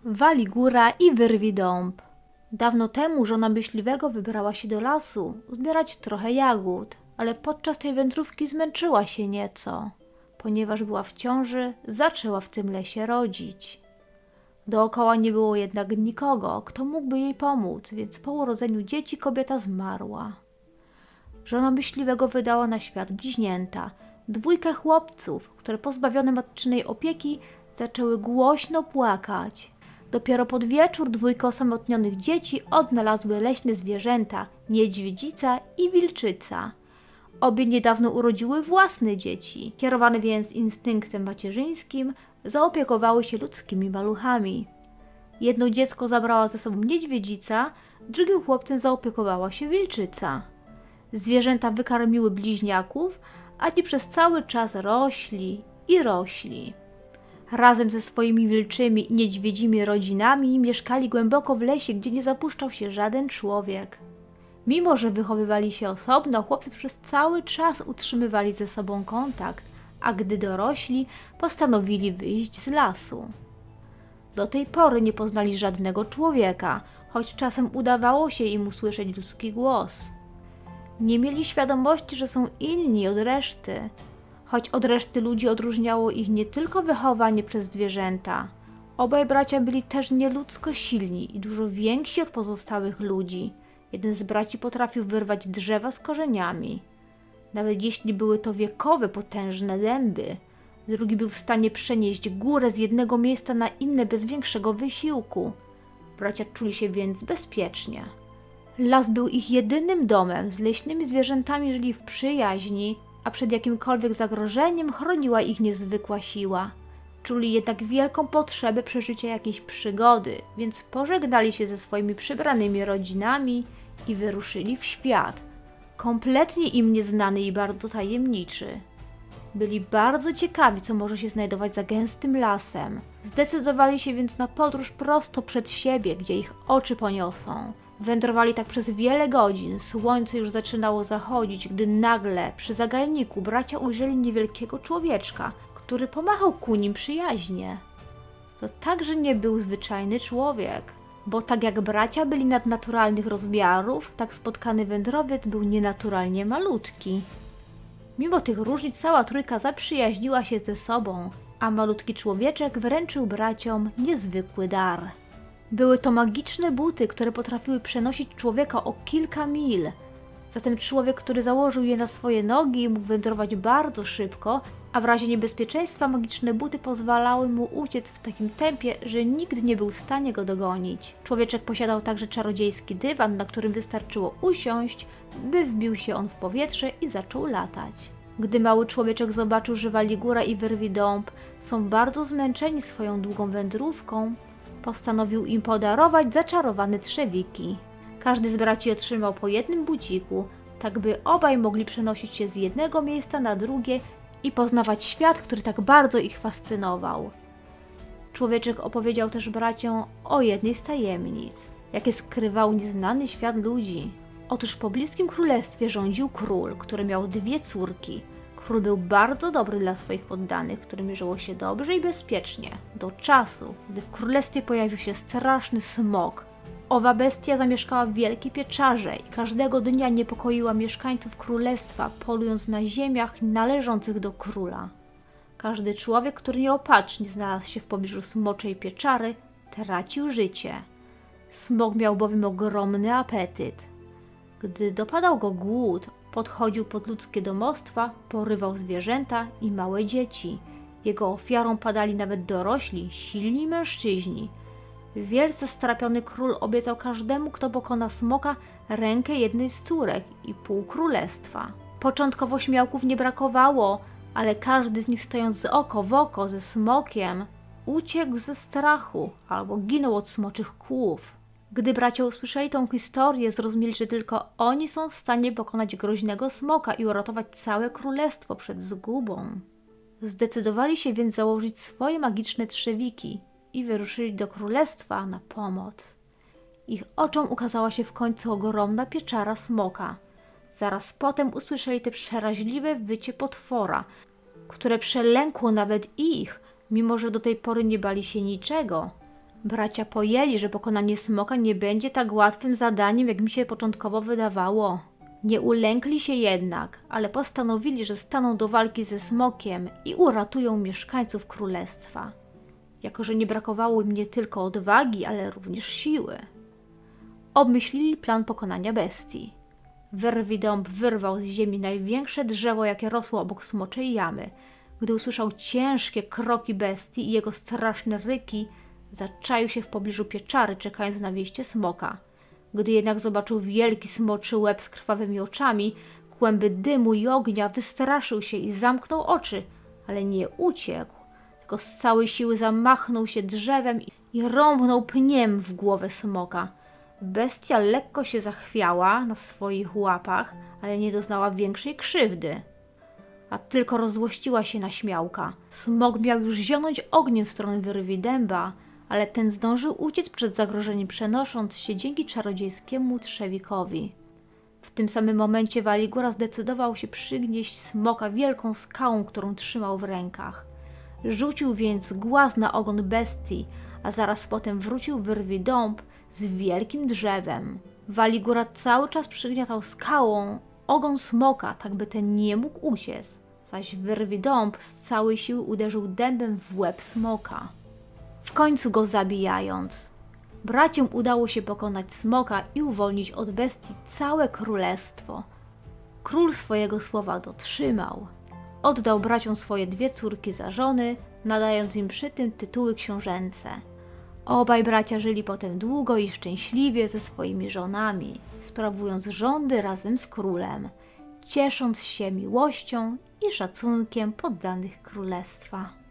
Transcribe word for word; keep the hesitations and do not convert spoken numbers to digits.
Waligóra i Wyrwi-Dąb. Dawno temu żona myśliwego wybrała się do lasu zbierać trochę jagód, ale podczas tej wędrówki zmęczyła się nieco. Ponieważ była w ciąży, zaczęła w tym lesie rodzić. Dookoła nie było jednak nikogo, kto mógłby jej pomóc, więc po urodzeniu dzieci kobieta zmarła. Żona myśliwego wydała na świat bliźnięta, dwójkę chłopców, które pozbawione matczynej opieki zaczęły głośno płakać. Dopiero pod wieczór dwójka osamotnionych dzieci odnalazły leśne zwierzęta, niedźwiedzica i wilczyca. Obie niedawno urodziły własne dzieci, kierowane więc instynktem macierzyńskim, zaopiekowały się ludzkimi maluchami. Jedno dziecko zabrała ze sobą niedźwiedzica, drugim chłopcem zaopiekowała się wilczyca. Zwierzęta wykarmiły bliźniaków, a ci przez cały czas rośli i rośli. Razem ze swoimi wilczymi i niedźwiedzimi rodzinami mieszkali głęboko w lesie, gdzie nie zapuszczał się żaden człowiek. Mimo że wychowywali się osobno, chłopcy przez cały czas utrzymywali ze sobą kontakt, a gdy dorośli, postanowili wyjść z lasu. Do tej pory nie poznali żadnego człowieka, choć czasem udawało się im usłyszeć ludzki głos. Nie mieli świadomości, że są inni od reszty, choć od reszty ludzi odróżniało ich nie tylko wychowanie przez zwierzęta. Obaj bracia byli też nieludzko silni i dużo więksi od pozostałych ludzi. Jeden z braci potrafił wyrwać drzewa z korzeniami. Nawet jeśli były to wiekowe, potężne dęby. Drugi był w stanie przenieść górę z jednego miejsca na inne bez większego wysiłku. Bracia czuli się więc bezpiecznie. Las był ich jedynym domem, z leśnymi zwierzętami żyli w przyjaźni, a przed jakimkolwiek zagrożeniem chroniła ich niezwykła siła. Czuli jednak wielką potrzebę przeżycia jakiejś przygody, więc pożegnali się ze swoimi przybranymi rodzinami i wyruszyli w świat, kompletnie im nieznany i bardzo tajemniczy. Byli bardzo ciekawi, co może się znajdować za gęstym lasem. Zdecydowali się więc na podróż prosto przed siebie, gdzie ich oczy poniosą. Wędrowali tak przez wiele godzin, słońce już zaczynało zachodzić, gdy nagle przy zagajniku bracia ujrzeli niewielkiego człowieczka, który pomachał ku nim przyjaźnie. To także nie był zwyczajny człowiek, bo tak jak bracia byli nadnaturalnych rozmiarów, tak spotkany wędrowiec był nienaturalnie malutki. Mimo tych różnic cała trójka zaprzyjaźniła się ze sobą, a malutki człowieczek wręczył braciom niezwykły dar. Były to magiczne buty, które potrafiły przenosić człowieka o kilka mil. Zatem człowiek, który założył je na swoje nogi, mógł wędrować bardzo szybko, a w razie niebezpieczeństwa magiczne buty pozwalały mu uciec w takim tempie, że nikt nie był w stanie go dogonić. Człowieczek posiadał także czarodziejski dywan, na którym wystarczyło usiąść, by wzbił się on w powietrze i zaczął latać. Gdy mały człowieczek zobaczył, że Waligóra i Wyrwi-Dąb są bardzo zmęczeni swoją długą wędrówką, postanowił im podarować zaczarowane trzewiki. Każdy z braci otrzymał po jednym buciku, tak by obaj mogli przenosić się z jednego miejsca na drugie i poznawać świat, który tak bardzo ich fascynował. Człowieczek opowiedział też braciom o jednej z tajemnic, jakie skrywał nieznany świat ludzi. Otóż w pobliskim królestwie rządził król, który miał dwie córki. Król był bardzo dobry dla swoich poddanych, którym żyło się dobrze i bezpiecznie, do czasu, gdy w królestwie pojawił się straszny smok. Owa bestia zamieszkała w wielkiej pieczarze i każdego dnia niepokoiła mieszkańców królestwa, polując na ziemiach należących do króla. Każdy człowiek, który nieopatrznie znalazł się w pobliżu smoczej pieczary, tracił życie. Smok miał bowiem ogromny apetyt. Gdy dopadał go głód, podchodził pod ludzkie domostwa, porywał zwierzęta i małe dzieci. Jego ofiarą padali nawet dorośli, silni mężczyźni. Wielce strapiony król obiecał każdemu, kto pokona smoka, rękę jednej z córek i pół królestwa. Początkowo śmiałków nie brakowało, ale każdy z nich, stojąc oko w oko ze smokiem, uciekł ze strachu albo ginął od smoczych kłów. Gdy bracia usłyszeli tą historię, zrozumieli, że tylko oni są w stanie pokonać groźnego smoka i uratować całe królestwo przed zgubą. Zdecydowali się więc założyć swoje magiczne trzewiki i wyruszyli do królestwa na pomoc. Ich oczom ukazała się w końcu ogromna pieczara smoka. Zaraz potem usłyszeli te przeraźliwe wycie potwora, które przelękło nawet ich, mimo że do tej pory nie bali się niczego. Bracia pojęli, że pokonanie smoka nie będzie tak łatwym zadaniem, jak mi się początkowo wydawało. Nie ulękli się jednak, ale postanowili, że staną do walki ze smokiem i uratują mieszkańców królestwa. Jako że nie brakowało im nie tylko odwagi, ale również siły. Obmyślili plan pokonania bestii. Wyrwidąb wyrwał z ziemi największe drzewo, jakie rosło obok smoczej jamy. Gdy usłyszał ciężkie kroki bestii i jego straszne ryki, zaczaił się w pobliżu pieczary, czekając na wejście smoka. Gdy jednak zobaczył wielki smoczy łeb z krwawymi oczami, kłęby dymu i ognia, wystraszył się i zamknął oczy, ale nie uciekł, tylko z całej siły zamachnął się drzewem i rąbnął pniem w głowę smoka. Bestia lekko się zachwiała na swoich łapach, ale nie doznała większej krzywdy, a tylko rozzłościła się na śmiałka. Smok miał już zionąć ogniem w stronę Wyrwidęba, ale ten zdążył uciec przed zagrożeniem, przenosząc się dzięki czarodziejskiemu trzewikowi. W tym samym momencie Waligura zdecydował się przygnieść smoka wielką skałą, którą trzymał w rękach. Rzucił więc głaz na ogon bestii, a zaraz potem wrócił Wyrwidąb z wielkim drzewem. Waligura cały czas przygniatał skałą ogon smoka, tak by ten nie mógł uciec, zaś Wyrwidąb z całej siły uderzył dębem w łeb smoka, w końcu go zabijając. Braciom udało się pokonać smoka i uwolnić od bestii całe królestwo. Król swojego słowa dotrzymał. Oddał braciom swoje dwie córki za żony, nadając im przy tym tytuły książęce. Obaj bracia żyli potem długo i szczęśliwie ze swoimi żonami, sprawując rządy razem z królem, ciesząc się miłością i szacunkiem poddanych królestwa.